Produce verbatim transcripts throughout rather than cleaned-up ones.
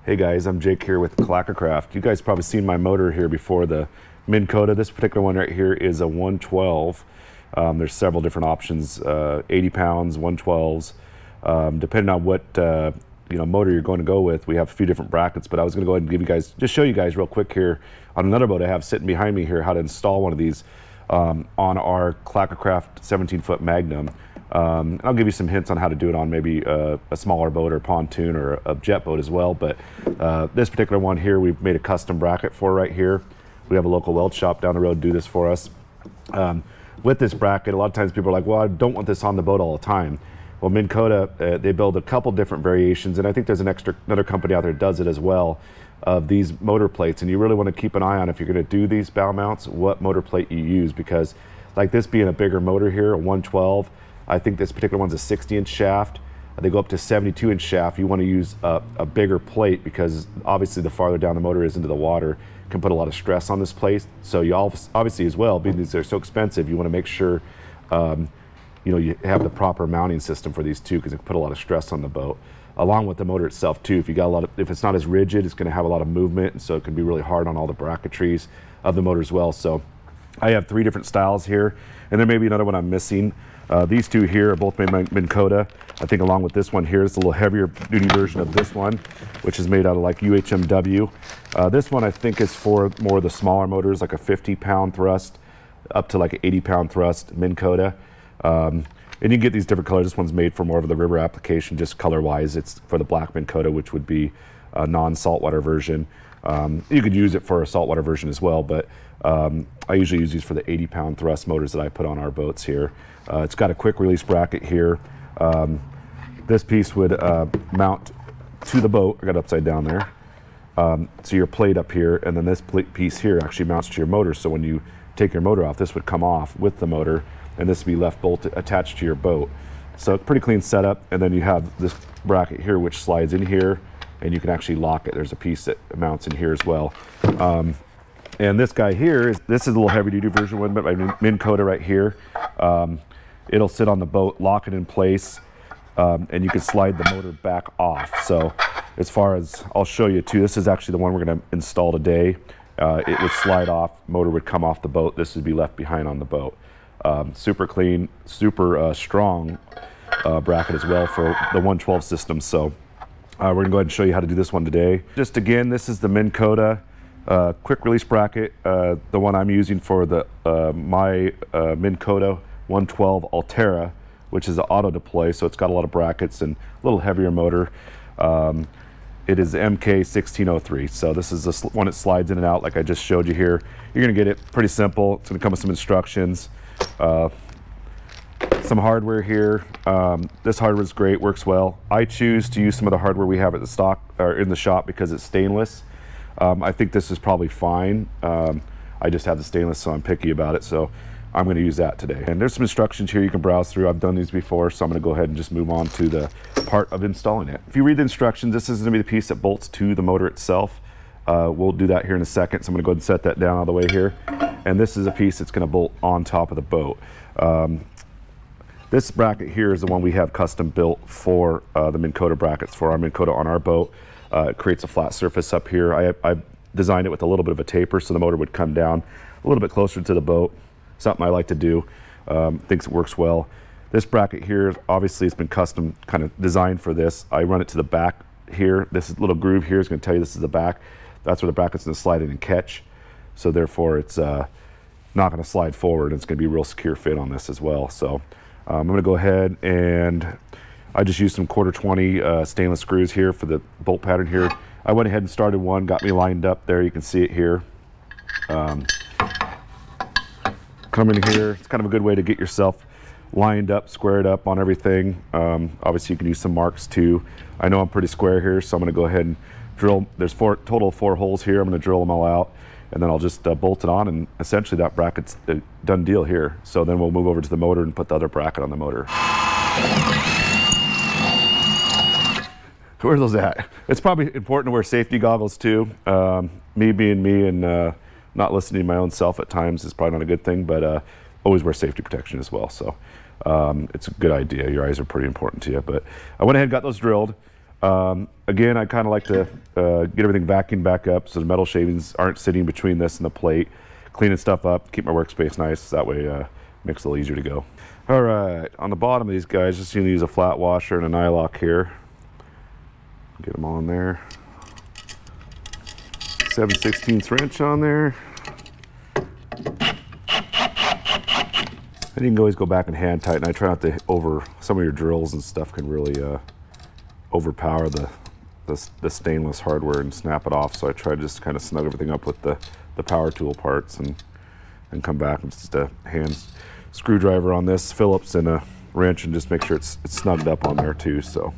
Hey guys, I'm Jake here with Clackacraft. You guys probably seen my motor here before, the Minn Kota. This particular one right here is a one twelve. Um, there's several different options, uh, eighty pounds, one twelves. Um, depending on what uh, you know motor you're going to go with, we have a few different brackets, but I was going to go ahead and give you guys, just show you guys real quick here on another boat I have sitting behind me here, how to install one of these um, on our Clackacraft seventeen foot Magnum. Um, and I'll give you some hints on how to do it on maybe uh, a smaller boat or pontoon or a jet boat as well. But uh, this particular one here, we've made a custom bracket for right here. We have a local weld shop down the road do this for us. Um, with this bracket, a lot of times people are like, well, I don't want this on the boat all the time. Well, Minn Kota, uh, they build a couple different variations, and I think there's an extra another company out there that does it as well, of these motor plates. And you really want to keep an eye on, if you're going to do these bow mounts, what motor plate you use, because like this being a bigger motor here, a one twelve, I think this particular one's a sixty inch shaft. They go up to seventy-two inch shaft. You want to use a, a bigger plate, because obviously the farther down the motor is into the water, can put a lot of stress on this plate. So you obviously as well, being these are so expensive, you want to make sure um, you know you have the proper mounting system for these too, because it can put a lot of stress on the boat. Along with the motor itself too, if you got a lot of, if it's not as rigid, it's going to have a lot of movement, and so it can be really hard on all the bracketries of the motor as well. So I have three different styles here, and there may be another one I'm missing. Uh, these two here are both made by Minn Kota. I think along with this one here, it's a little heavier duty version of this one, which is made out of like U H M W. Uh, this one I think is for more of the smaller motors, like a fifty pound thrust up to like an eighty pound thrust, Minn Kota. Um, and you can get these different colors. This one's made for more of the river application, just color wise. It's for the black Minn Kota, which would be a non-saltwater version. Um, you could use it for a saltwater version as well, but um, I usually use these for the eighty pound thrust motors that I put on our boats here. Uh, it's got a quick release bracket here. Um, this piece would uh, mount to the boat. I got it upside down there. Um, so your plate up here, and then this plate piece here actually mounts to your motor. So when you take your motor off, this would come off with the motor, and this would be left bolted attached to your boat. So pretty clean setup. And then you have this bracket here, which slides in here, and you can actually lock it. There's a piece that mounts in here as well. Um, and this guy here, is this is a little heavy duty version one, but my Minn Kota right here. Um, it'll sit on the boat, lock it in place, um, and you can slide the motor back off. So as far as, I'll show you too, this is actually the one we're gonna install today. Uh, it would slide off, motor would come off the boat, this would be left behind on the boat. Um, super clean, super uh, strong uh, bracket as well for the one twelve system. So Uh, we're gonna go ahead and show you how to do this one today. Just again, this is the Minn Kota uh, quick release bracket, uh, the one I'm using for the uh, my uh, Minn Kota one twelve Altera, which is an auto deploy, so it's got a lot of brackets and a little heavier motor. Um, it is M K sixteen oh three, so this is the one that slides in and out like I just showed you here. You're gonna get it pretty simple. It's gonna come with some instructions. Uh, Some hardware here. Um, this hardware is great, works well. I choose to use some of the hardware we have at the stock or in the shop because it's stainless. Um, I think this is probably fine. Um, I just have the stainless, so I'm picky about it. So I'm going to use that today. And there's some instructions here you can browse through. I've done these before, so I'm going to go ahead and just move on to the part of installing it. If you read the instructions, this is going to be the piece that bolts to the motor itself. Uh, we'll do that here in a second. So I'm going to go ahead and set that down all the way here. And this is a piece that's going to bolt on top of the boat. Um, This bracket here is the one we have custom built for uh, the Minn Kota brackets for our Minn Kota on our boat. Uh, it creates a flat surface up here. I, I designed it with a little bit of a taper so the motor would come down a little bit closer to the boat. Something I like to do. Um, thinks it works well. This bracket here, obviously it's been custom kind of designed for this. I run it to the back here. This little groove here is going to tell you this is the back. That's where the bracket's going to slide in and catch. So therefore it's uh, not going to slide forward. It's going to be a real secure fit on this as well. So Um, I'm going to go ahead and I just used some quarter twenty uh, stainless screws here for the bolt pattern here. I went ahead and started one, got me lined up there. You can see it here. Um, come in here. It's kind of a good way to get yourself lined up, squared up on everything. Um, obviously, you can use some marks too. I know I'm pretty square here, so I'm going to go ahead and drill. There's four total four holes here. I'm going to drill them all out. And then I'll just uh, bolt it on, and essentially that bracket's a done deal here. So then we'll move over to the motor and put the other bracket on the motor. Where are those at? It's probably important to wear safety goggles too. Um, me being me and uh, not listening to my own self at times is probably not a good thing, but uh, always wear safety protection as well. So um, it's a good idea. Your eyes are pretty important to you. But I went ahead and got those drilled. Um, again, I kind of like to uh, get everything vacuumed back up so the metal shavings aren't sitting between this and the plate. Cleaning stuff up, keep my workspace nice. That way uh, it makes it a little easier to go. All right, on the bottom of these guys, just going to use a flat washer and a nylock here. Get them on there. seven sixteenths wrench on there. And you can always go back and hand tighten. I try not to over, some of your drills and stuff can really uh, overpower the, the, the stainless hardware and snap it off. So I try to just kind of snug everything up with the, the power tool parts and, and come back with just a hand screwdriver on this, Phillips, and a wrench, and just make sure it's, it's snugged up on there too. So.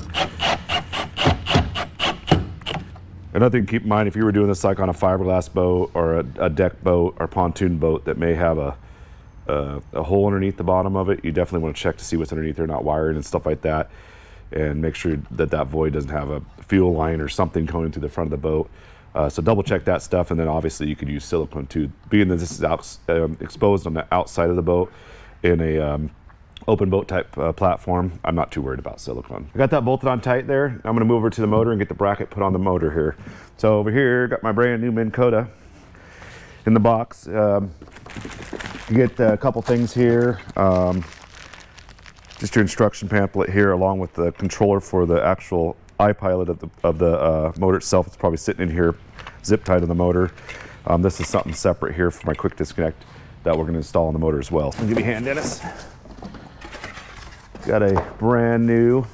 Another thing to keep in mind, if you were doing this like on a fiberglass boat or a, a deck boat or pontoon boat that may have a Uh, a hole underneath the bottom of it, you definitely want to check to see what's underneath there, not wiring and stuff like that, and make sure that that void doesn't have a fuel line or something going to the front of the boat. Uh, so double check that stuff, and then obviously you could use silicone too. Being that this is out, um, exposed on the outside of the boat in a um, open boat type uh, platform, I'm not too worried about silicone. I got that bolted on tight there. I'm going to move over to the motor and get the bracket put on the motor here. So over here, got my brand new Minn Kota in the box. Um, You get a couple things here, um, just your instruction pamphlet here, along with the controller for the actual iPilot of the, of the uh, motor itself. It's probably sitting in here, zip tied to the motor. Um, this is something separate here for my quick disconnect that we're going to install on the motor as well. So give me a hand, Dennis. Got a brand new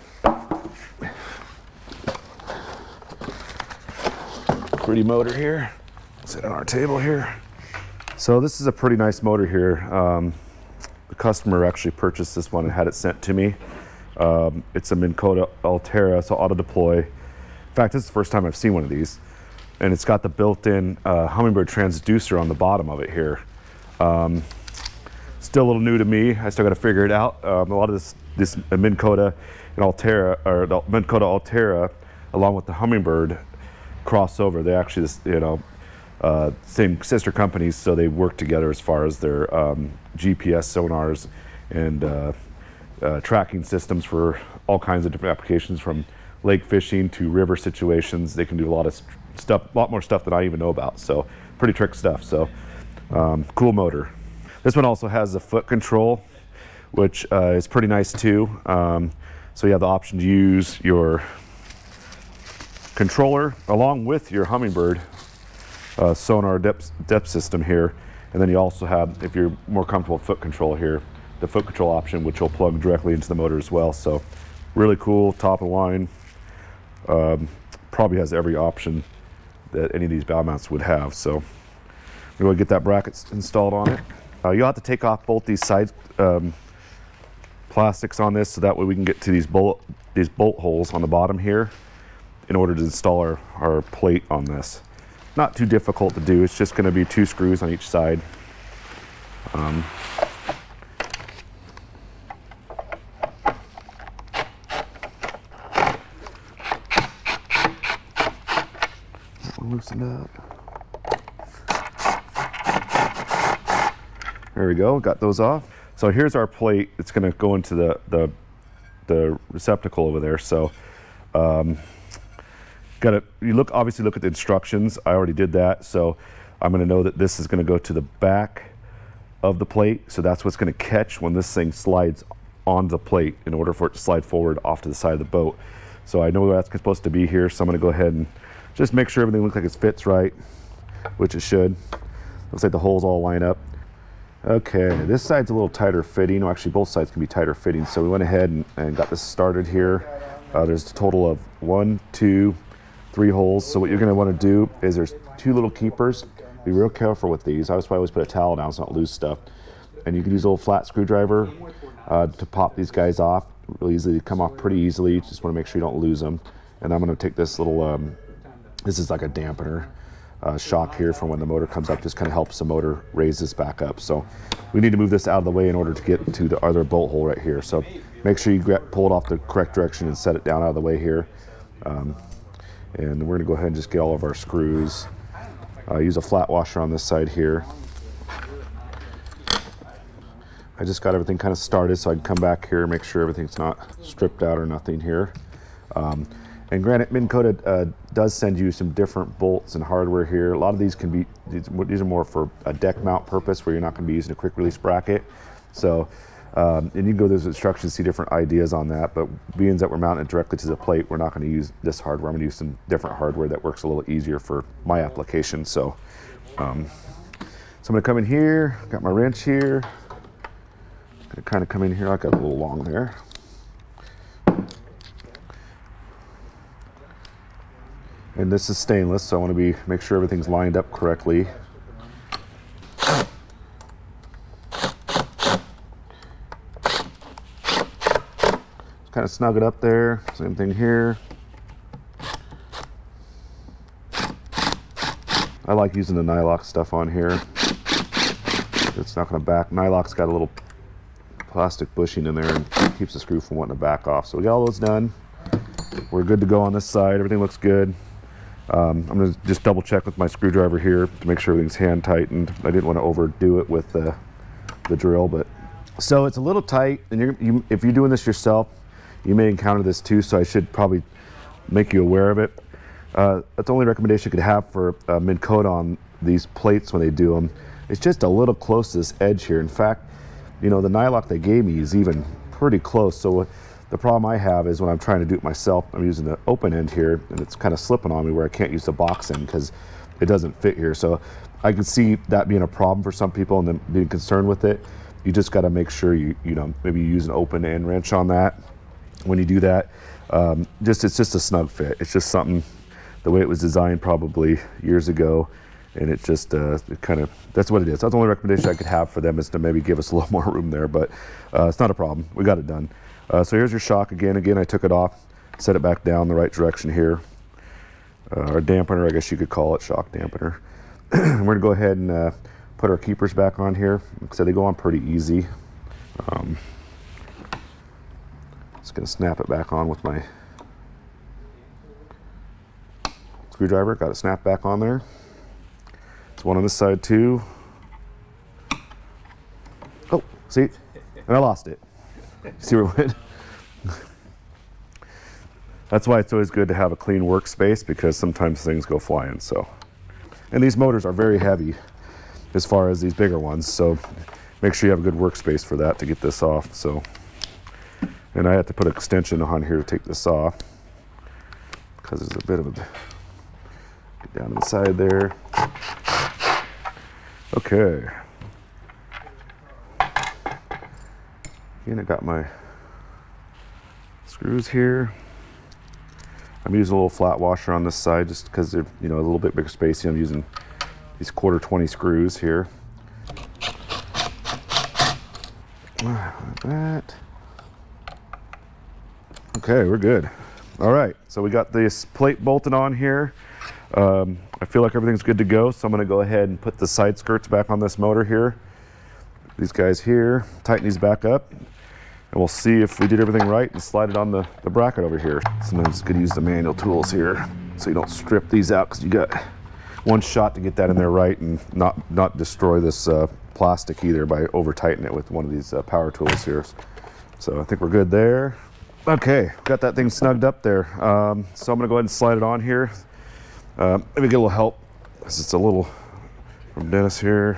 pretty motor here. Sit on our table here. So this is a pretty nice motor here. Um, the customer actually purchased this one and had it sent to me. Um, it's a Minn Kota Ultera, so auto deploy. In fact, this is the first time I've seen one of these. And it's got the built-in uh, Humminbird transducer on the bottom of it here. Um, still a little new to me. I still got to figure it out. Um, a lot of this, this Minn Kota and Ultera, or the Minn Kota Ultera, along with the Humminbird crossover, they actually, just, you know, Uh, same sister companies, so they work together as far as their um, G P S sonars and uh, uh, tracking systems for all kinds of different applications, from lake fishing to river situations. They can do a lot of st stuff, a lot more stuff than I even know about. So pretty trick stuff. So um, cool motor. This one also has the foot control, which uh, is pretty nice too. Um, so you have the option to use your controller along with your Humminbird Uh, sonar depth, depth system here, and then you also have, if you're more comfortable with foot control here, the foot control option, which will plug directly into the motor as well. So really cool, top of the line. Um, probably has every option that any of these bow mounts would have. So we're going to get that bracket installed on it. Uh, you'll have to take off both these side um, plastics on this, so that way we can get to these bolt these bolt holes on the bottom here in order to install our, our plate on this. Not too difficult to do. It's just going to be two screws on each side. Um, loosen up. There we go. Got those off. So here's our plate. It's going to go into the the, the receptacle over there. So. Um, Got to, you look, obviously look at the instructions. I already did that, so I'm going to know that this is going to go to the back of the plate. So that's what's going to catch when this thing slides on the plate in order for it to slide forward off to the side of the boat. So I know that's supposed to be here, so I'm going to go ahead and just make sure everything looks like it fits right, which it should. Looks like the holes all line up. Okay, this side's a little tighter fitting. Well, actually, both sides can be tighter fitting. So we went ahead and, and got this started here. Uh, there's a total of one, two, three holes. So what you're going to want to do is there's two little keepers. Be real careful with these. I always put a towel down so I don't lose stuff. And you can use a little flat screwdriver uh, to pop these guys off. Really easily, they come off pretty easily. Just want to make sure you don't lose them. And I'm going to take this little, um, this is like a dampener uh, shock here from when the motor comes up. Just kind of helps the motor raise this back up. So we need to move this out of the way in order to get to the other bolt hole right here. So make sure you get, pull it off the correct direction and set it down out of the way here. Um, And we're going to go ahead and just get all of our screws. Uh, use a flat washer on this side here. I just got everything kind of started so I can come back here and make sure everything's not stripped out or nothing here. Um, and granted, Minn Kota uh, does send you some different bolts and hardware here. A lot of these can be, these, these are more for a deck mount purpose where you're not going to be using a quick release bracket. So, um, and you can go through those instructions, see different ideas on that, but being that we're mounting it directly to the plate, we're not going to use this hardware. I'm going to use some different hardware that works a little easier for my application. So, um, so I'm going to come in here, got my wrench here, going to kind of come in here, I got a little long there. And this is stainless, so I want to be make sure everything's lined up correctly. Just kind of snug it up there. Same thing here. I like using the Nylock stuff on here. It's not going to back. Nylock's got a little plastic bushing in there and keeps the screw from wanting to back off. So we got all those done. We're good to go on this side. Everything looks good. Um, I'm going to just double check with my screwdriver here to make sure everything's hand tightened. I didn't want to overdo it with the, the drill, but so it's a little tight. And you're, you, if you're doing this yourself, you may encounter this too. So I should probably make you aware of it. Uh, that's the only recommendation I could have for uh, Minn Kota on these plates when they do them. It's just a little close to this edge here. In fact, you know, the Nylock they gave me is even pretty close. So the problem I have is when I'm trying to do it myself, I'm using the open end here and it's kind of slipping on me where I can't use the box end because it doesn't fit here. So I can see that being a problem for some people and then being concerned with it. You just got to make sure you, you know, maybe you use an open end wrench on that when you do that. Um, just, it's just a snug fit. It's just something, the way it was designed probably years ago. And it's just uh, it kind of, that's what it is. That's the only recommendation I could have for them is to maybe give us a little more room there, but uh, it's not a problem. We got it done. Uh, so here's your shock again. Again, I took it off, set it back down the right direction here. Uh, or dampener, I guess you could call it, shock dampener. We're gonna go ahead and uh, put our keepers back on here. So they go on pretty easy. Um, just gonna snap it back on with my screwdriver. Got it snapped back on there. There's one on this side too. Oh, see? And I lost it. See where it went? That's why it's always good to have a clean workspace because sometimes things go flying. So, and these motors are very heavy as far as these bigger ones. So make sure you have a good workspace for that to get this off. So, and I have to put an extension on here to take this off because there's a bit of a, get down to the side there. Okay. Again, I got my screws here. I'm using a little flat washer on this side just because they're, you know, a little bit bigger spacing. I'm using these quarter twenty screws here. Like that. Okay, we're good. All right, so we got this plate bolted on here. Um, I feel like everything's good to go, so I'm going to go ahead and put the side skirts back on this motor here. These guys here, tighten these back up, and we'll see if we did everything right and slide it on the, the bracket over here. Sometimes it's good to use the manual tools here so you don't strip these out because you got one shot to get that in there right and not, not destroy this uh, plastic either by over tightening it with one of these uh, power tools here. So I think we're good there. Okay, got that thing snugged up there. Um, so I'm going to go ahead and slide it on here. Uh, maybe get a little help because it's a little from Dennis here.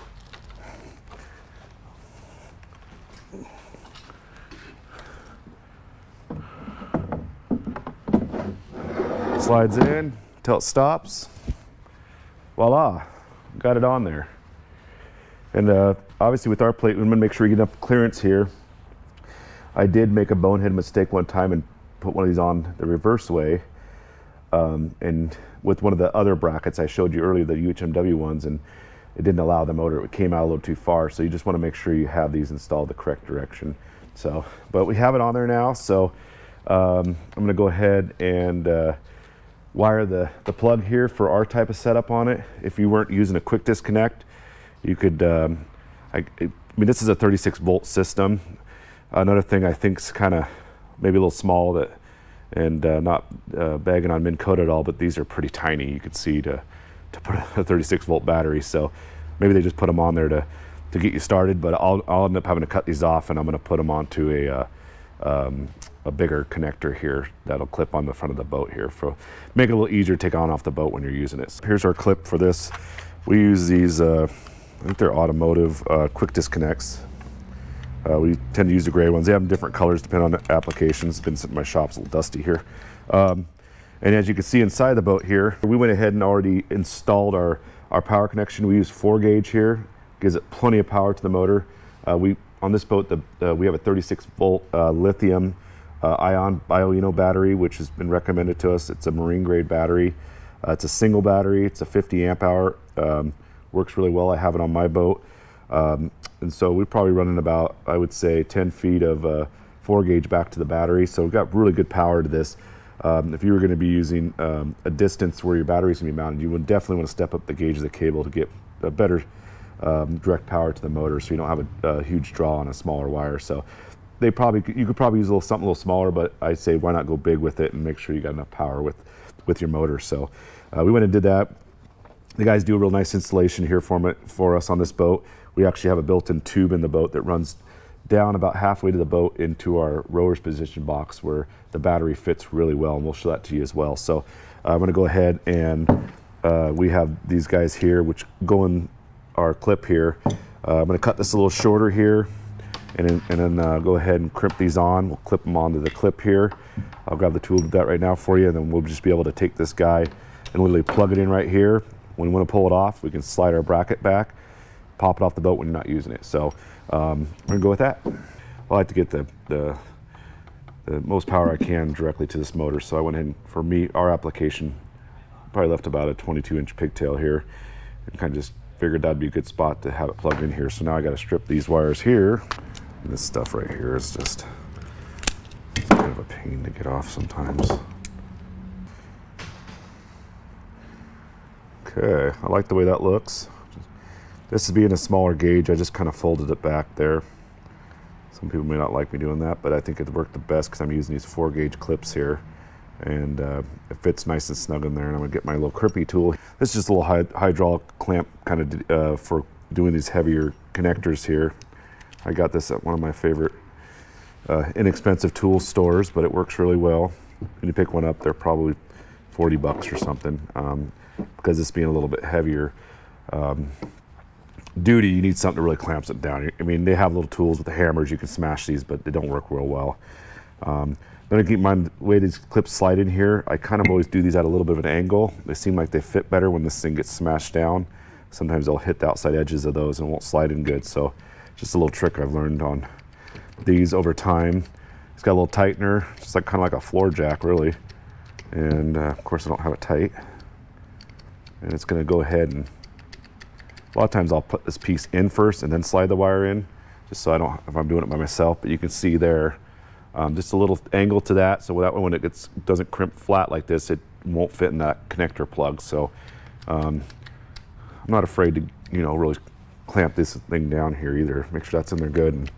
Slides in until it stops. Voila, got it on there. And uh, obviously with our plate, we're gonna make sure we get enough clearance here. I did make a bonehead mistake one time and put one of these on the reverse way. Um, and with one of the other brackets I showed you earlier, the U H M W ones, and it didn't allow the motor, it came out a little too far. So you just wanna make sure you have these installed the correct direction. So, but we have it on there now. So um, I'm gonna go ahead and uh, wire the, the plug here for our type of setup on it. If you weren't using a quick disconnect, you could, um, I, I mean, this is a thirty-six volt system. Another thing I think is kind of maybe a little small, that, and uh, not uh, bagging on Minn Kota at all, but these are pretty tiny. You could see to, to put a thirty-six volt battery. So maybe they just put them on there to, to get you started, but I'll, I'll end up having to cut these off and I'm gonna put them onto a, uh, um, a bigger connector here that'll clip on the front of the boat here for make it a little easier to take on off the boat when you're using it. So here's our clip for this. We use these, uh, I think they're automotive uh, quick disconnects. Uh, we tend to use the gray ones. They have different colors depending on the applications. It's been sitting in my shop, it's a little dusty here. Um, and as you can see inside the boat here, we went ahead and already installed our, our power connection. We use four gauge here, gives it plenty of power to the motor. Uh, we on this boat, the, uh, we have a thirty-six volt uh, lithium uh, ion Bioeno battery, which has been recommended to us. It's a marine grade battery. Uh, it's a single battery. It's a fifty amp hour. Um, works really well. I have it on my boat. Um, and so we're probably running about, I would say, ten feet of uh, four gauge back to the battery. So we've got really good power to this. Um, if you were going to be using um, a distance where your battery's going to be mounted, you would definitely want to step up the gauge of the cable to get a better um, direct power to the motor, so you don't have a, a huge draw on a smaller wire. So they probably you could probably use a little something a little smaller, but I say why not go big with it and make sure you got enough power with with your motor. So uh, we went and did that. The guys do a real nice installation here for me, for us on this boat. We actually have a built-in tube in the boat that runs down about halfway to the boat into our rower's position box where the battery fits really well, and we'll show that to you as well. So uh, I'm going to go ahead and uh, we have these guys here which go in our clip here. Uh, I'm going to cut this a little shorter here and then, and then uh, go ahead and crimp these on. We'll clip them onto the clip here. I'll grab the tool to do that right now for you, and then we'll just be able to take this guy and literally plug it in right here. When we want to pull it off, we can slide our bracket back, pop it off the boat when you're not using it. So um, we're gonna go with that. I like to get the, the, the most power I can directly to this motor. So I went in, for me, our application, probably left about a twenty-two inch pigtail here, and kind of just figured that'd be a good spot to have it plugged in here. So now I got to strip these wires here. And this stuff right here is just it's kind of a pain to get off sometimes. Okay, I like the way that looks. This is being a smaller gauge, I just kind of folded it back there. Some people may not like me doing that, but I think it worked the best because I'm using these four gauge clips here. And uh, it fits nice and snug in there. And I'm gonna get my little crimpy tool. This is just a little hy hydraulic clamp kind of uh, for doing these heavier connectors here. I got this at one of my favorite uh, inexpensive tool stores, but it works really well. When you pick one up, they're probably forty bucks or something. Um, because it's being a little bit heavier um, duty, you need something that really clamps it down. I mean, they have little tools with the hammers, you can smash these, but they don't work real well. Um, then I keep in mind the way these clips slide in here, I kind of always do these at a little bit of an angle. They seem like they fit better when this thing gets smashed down. Sometimes they'll hit the outside edges of those and won't slide in good. So just a little trick I've learned on these over time. It's got a little tightener, just like kind of like a floor jack really. And uh, of course I don't have it tight. And it's going to go ahead and a lot of times I'll put this piece in first and then slide the wire in, just so I don't, if I'm doing it by myself. But you can see there, um, just a little angle to that, so that way when it gets doesn't crimp flat like this, it won't fit in that connector plug. So um, I'm not afraid to, you know, really clamp this thing down here either. Make sure that's in there good. And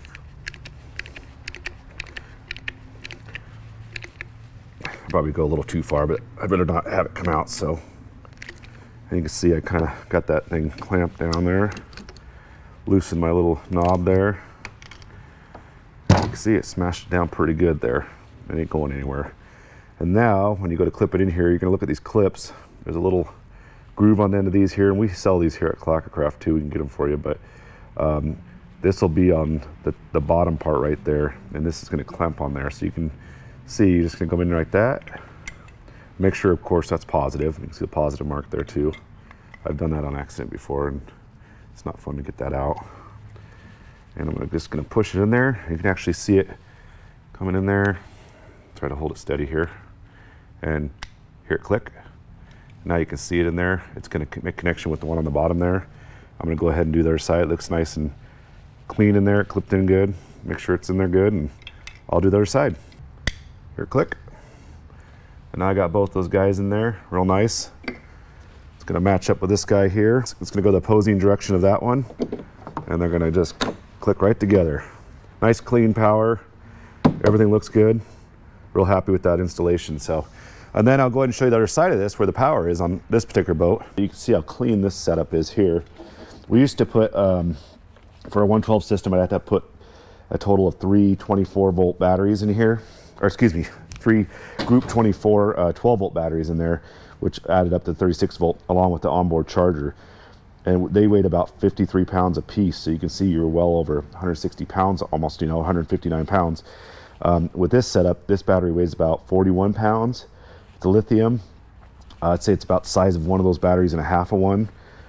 probably go a little too far, but I'd better not have it come out. So. And you can see I kind of got that thing clamped down there. Loosen my little knob there. You can see it smashed down pretty good there. It ain't going anywhere. And now, when you go to clip it in here, you're gonna look at these clips. There's a little groove on the end of these here, and we sell these here at Clackacraft too. We can get them for you, but um, this will be on the, the bottom part right there, and this is gonna clamp on there. So you can see, you're just gonna come in like that. Make sure, of course, that's positive. You can see the positive mark there too. I've done that on accident before, and it's not fun to get that out. And I'm just gonna push it in there. You can actually see it coming in there. Try to hold it steady here. And hear it click. Now you can see it in there. It's gonna make connection with the one on the bottom there. I'm gonna go ahead and do the other side. It looks nice and clean in there, clipped in good. Make sure it's in there good, and I'll do the other side. Hear it click. And now I got both those guys in there, real nice. It's gonna match up with this guy here. It's gonna go the opposing direction of that one. And they're gonna just click right together. Nice clean power. Everything looks good. Real happy with that installation. So, and then I'll go ahead and show you the other side of this where the power is on this particular boat. You can see how clean this setup is here. We used to put, um, for a one twelve system, I'd have to put a total of three twenty-four volt batteries in here, or excuse me, three group twenty-four uh, twelve volt batteries in there, which added up to thirty-six volt along with the onboard charger. And they weighed about fifty-three pounds a piece. So you can see you're well over one hundred sixty pounds, almost, you know, one hundred fifty-nine pounds. Um, with this setup, this battery weighs about forty-one pounds. It's a lithium. Uh, I'd say it's about the size of one of those batteries and a half of one.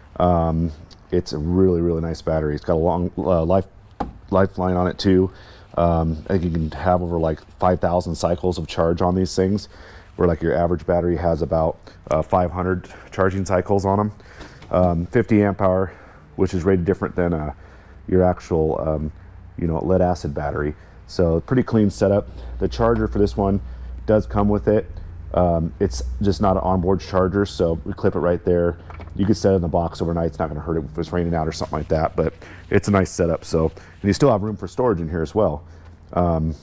Um, it's a really, really nice battery. It's got a long uh, life lifeline on it too. Um, I think you can have over like five thousand cycles of charge on these things, where like your average battery has about uh, five hundred charging cycles on them. Um, fifty amp hour, which is rated different than uh, your actual, um, you know, lead acid battery. So pretty clean setup. The charger for this one does come with it. Um, it's just not an onboard charger, so we clip it right there. You can set it in the box overnight. It's not going to hurt it if it's raining out or something like that, but it's a nice setup. So, and you still have room for storage in here as well. Um,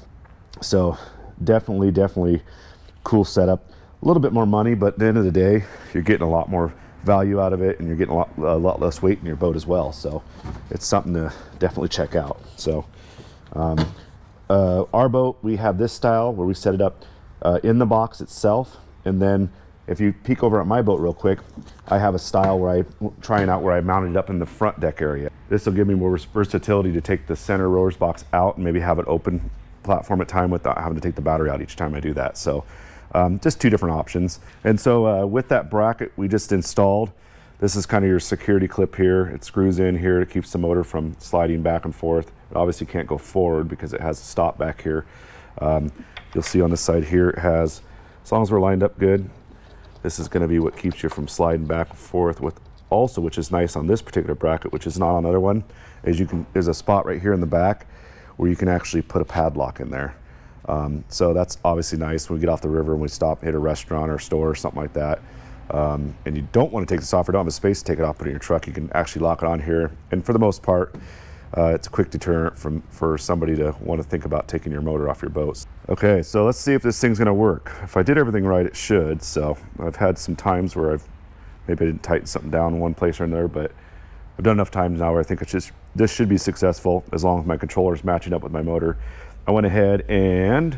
so definitely, definitely cool setup. A little bit more money, but at the end of the day, you're getting a lot more value out of it, and you're getting a lot, a lot less weight in your boat as well. So it's something to definitely check out. So um, uh, our boat, we have this style where we set it up uh, in the box itself, and then if you peek over at my boat real quick, I have a style where I'm trying out where I mounted it up in the front deck area. This will give me more versatility to take the center rowers box out and maybe have it open platform at time without having to take the battery out each time I do that. So um, just two different options. And so uh, with that bracket we just installed, this is kind of your security clip here. It screws in here. It keeps the motor from sliding back and forth. It obviously can't go forward because it has a stop back here. Um, you'll see on this side here it has, as long as we're lined up good, this is going to be what keeps you from sliding back and forth. With also, which is nice on this particular bracket, which is not on the other one, is you can, there's a spot right here in the back where you can actually put a padlock in there. Um, so that's obviously nice when we get off the river and we stop, hit a restaurant or store or something like that. Um, and you don't want to take this off or don't have a space to take it off, put it in your truck, you can actually lock it on here. And for the most part, uh, it's a quick deterrent from, for somebody to want to think about taking your motor off your boat. Okay, so let's see if this thing's going to work. If I did everything right, it should. So I've had some times where I've maybe I didn't tighten something down in one place or another, but I've done enough times now where I think it's just, this should be successful as long as my controller is matching up with my motor. I went ahead and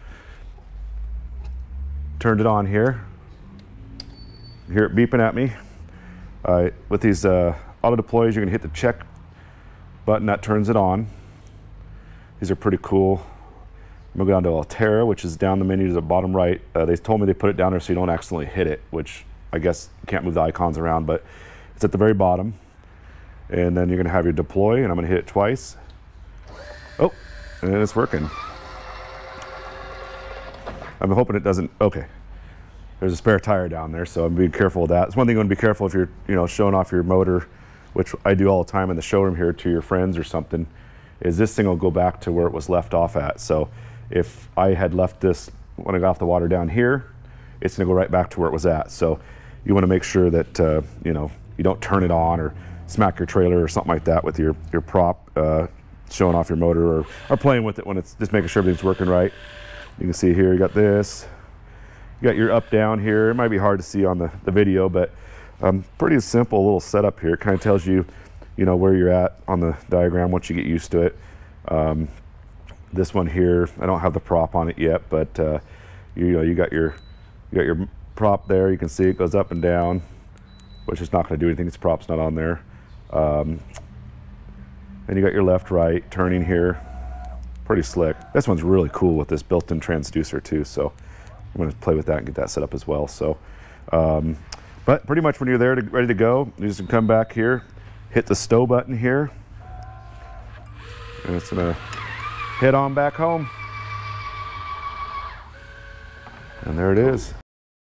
turned it on here. You hear it beeping at me. Uh, with these uh, auto deploys, you're gonna hit the check button that turns it on. These are pretty cool. I'm gonna go down to Altera, which is down the menu to the bottom right. Uh, they told me they put it down there so you don't accidentally hit it, which I guess you can't move the icons around, but it's at the very bottom. And then you're gonna have your deploy, and I'm gonna hit it twice. Oh, and it's working. I'm hoping it doesn't, okay. There's a spare tire down there, so I'm being careful of that. It's one thing you want to be careful if you're, you know, showing off your motor, which I do all the time in the showroom here to your friends or something, is this thing will go back to where it was left off at. So if I had left this when I got off the water down here, it's gonna go right back to where it was at. So you wanna make sure that, uh, you know, you don't turn it on or smack your trailer or something like that with your, your prop, uh, showing off your motor, or, or playing with it when it's just making sure everything's working right. You can see here, you got this. You got your up down here. It might be hard to see on the, the video, but um, pretty simple little setup here. It kind of tells you, you know, where you're at on the diagram once you get used to it. Um, this one here, I don't have the prop on it yet, but uh, you, you know, you got your you got your prop there. You can see it goes up and down, which is not going to do anything. This prop's not on there. Um, and you got your left, right, turning here. Pretty slick. This one's really cool with this built-in transducer too. So I'm going to play with that and get that set up as well. So, um, but pretty much when you're there to, ready to go, you just come back here, hit the stow button here, and it's going to head on back home. And there it is.